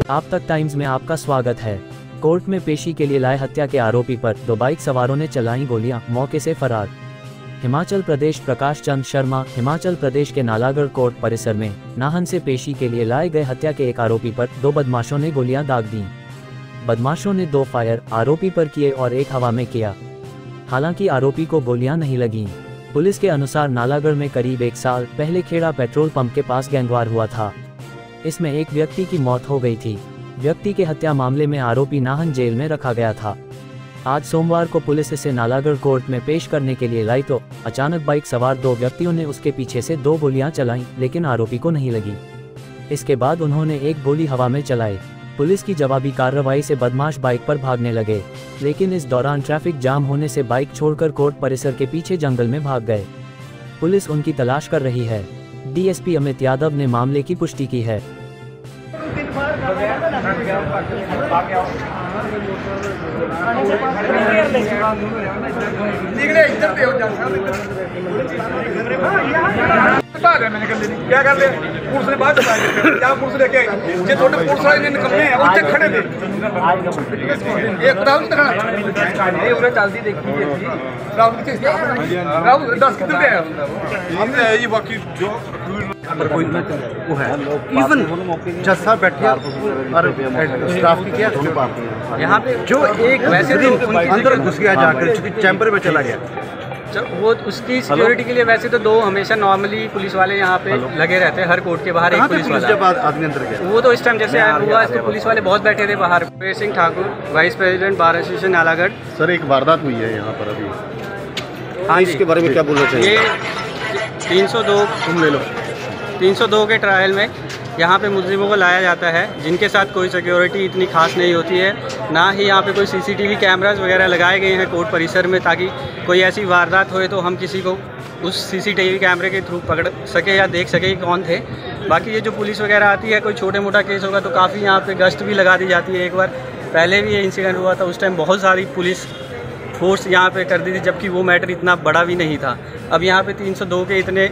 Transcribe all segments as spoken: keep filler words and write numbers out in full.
आप तक टाइम्स में आपका स्वागत है। कोर्ट में पेशी के लिए लाए हत्या के आरोपी पर दो बाइक सवारों ने चलाई गोलियां, मौके से फरार। हिमाचल प्रदेश प्रकाश चंद शर्मा हिमाचल प्रदेश के नालागढ़ कोर्ट परिसर में नाहन से पेशी के लिए लाए गए हत्या के एक आरोपी पर दो बदमाशों ने गोलियां दाग दी। बदमाशों ने दो फायर आरोपी पर किए और एक हवा में किया। हालांकि आरोपी को गोलियां नहीं लगीं। पुलिस के अनुसार नालागढ़ में करीब एक साल पहले खेड़ा पेट्रोल पंप के पास गैंगवार हुआ था। इसमें एक व्यक्ति की मौत हो गई थी। व्यक्ति के हत्या मामले में आरोपी नाहन जेल में रखा गया था। आज सोमवार को पुलिस इसे नालागढ़ कोर्ट में पेश करने के लिए लाई तो अचानक बाइक सवार दो व्यक्तियों ने उसके पीछे से दो गोलियां चलाईं, लेकिन आरोपी को नहीं लगी। इसके बाद उन्होंने एक गोली हवा में चलाई। पुलिस की जवाबी कार्रवाई से बदमाश बाइक पर भागने लगे, लेकिन इस दौरान ट्रैफिक जाम होने से बाइक छोड़कर कोर्ट परिसर के पीछे जंगल में भाग गए। पुलिस उनकी तलाश कर रही है। डीएसपी अमित यादव ने मामले की पुष्टि की है। क्या कर ले पुलिस ने बात क्या पुलिस लेके आई जे छोटे पुलिस वाले ने निकलने हैं ਉੱਥੇ खड़े थे एक राउंड दिखाना ये उन्हें चलती देखी थी राउंड किस राउंड दस कितने पे है हमने है ये बाकी जो पर कोई वो है इवन जस्सा बैठिया और स्टाफ की क्या यहाँ पे जो एक वैसे तो अंदर घुस गया जाकर चैम्बर में चला गया वो उसकी सिक्योरिटी के लिए वैसे तो दो हमेशा नॉर्मली पुलिस वाले यहाँ पे लगे रहते हैं। हर कोर्ट के बाहर एक पुलिस वाला जब आदमी अंदर गया वो तो इस टाइम जैसे हुआ तो पुलिस वाले बहुत बैठे थे बाहर। Veer Singh Thakur vice president bar association Nalagarh. Sir एक वारदात हुई है यहाँ पर अभी, हाँ इसके बारे में क्या बोलना चाहिए? ये तीन सौ दो तुम ले लो तीन सौ दो के ट्रायल में यहाँ पे मुजरिमों को लाया जाता है जिनके साथ कोई सिक्योरिटी इतनी खास नहीं होती है, ना ही यहाँ पे कोई सीसीटीवी कैमरास वगैरह लगाए गए हैं कोर्ट परिसर में, ताकि कोई ऐसी वारदात होए तो हम किसी को उस सीसीटीवी कैमरे के थ्रू पकड़ सके या देख सके कि कौन थे। बाकी ये जो पुलिस वगैरह आती है, कोई छोटे मोटा केस होगा तो काफ़ी यहाँ पे गश्त भी लगा दी जाती है। एक बार पहले भी ये इंसिडेंट हुआ था, उस टाइम बहुत सारी पुलिस फोर्स यहाँ पर कर दी थी, जबकि वो मैटर इतना बड़ा भी नहीं था। अब यहाँ पर तीन सौ दो के इतने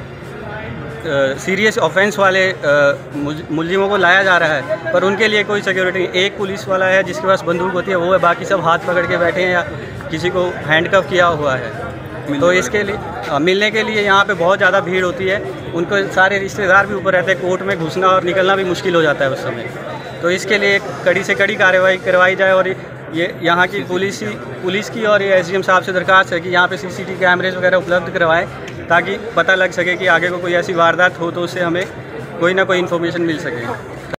सीरियस ऑफेंस वाले मुलजिमों को लाया जा रहा है, पर उनके लिए कोई सिक्योरिटी नहीं। एक पुलिस वाला है जिसके पास बंदूक होती है, वो है, बाकी सब हाथ पकड़ के बैठे हैं या किसी को हैंडकफ किया हुआ है। तो इसके लिए मिलने के लिए यहाँ पे बहुत ज़्यादा भीड़ होती है। उनको सारे रिश्तेदार भी ऊपर रहते हैं। कोर्ट में घुसना और निकलना भी मुश्किल हो जाता है उस समय। तो इसके लिए कड़ी से कड़ी कार्रवाई करवाई जाए और ये यहाँ की पुलिस पुलिस की और ये एसडीएम साहब से दरख्वास्त है कि यहाँ पे सीसीटीवी कैमरेज वगैरह उपलब्ध करवाएं, ताकि पता लग सके कि आगे को कोई ऐसी वारदात हो तो उससे हमें कोई ना कोई इन्फॉर्मेशन मिल सके।